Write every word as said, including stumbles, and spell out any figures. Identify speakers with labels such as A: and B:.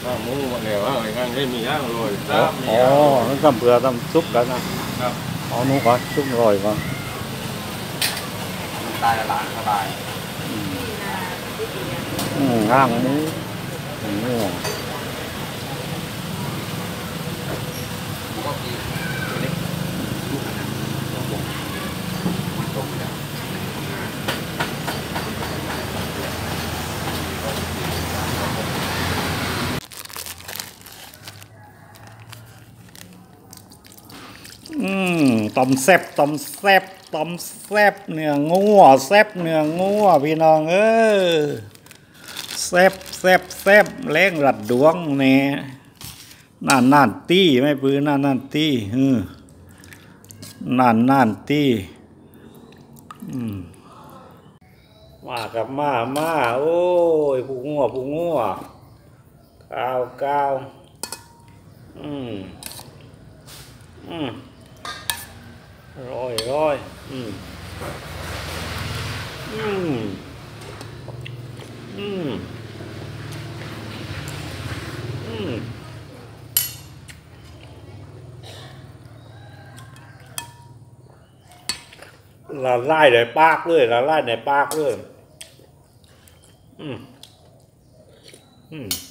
A: ข้าวหมูเนี่ยว่าอะไรกันให้มีย่างโรย
B: อ๋อนั่นทำเผื่อทำซุปกันนะครับเอาหนูก่อนซุปอร่อยก่อน
A: ตายละลานสบาย
B: อืมง่างหมูหมูอืมตำแซ่บตำแซ่บตำแซ่บเนื้องัวแซ่บเนื้องัวพี่น้องเออแซ่บแซ่บแซ่บแรงรัดดวงเนี่ยน่านน่านตี้ไม่ปื้อน่านน่านตี้เออน่านน่านตี้อืมมากับมามาโอ้ยผู้งัวผู้งัวก้าวก้าวอืมอืมร้อยร้อยอืมอืมอืมอืมละลายในปากเลยละลายในปากเลยอืมอืม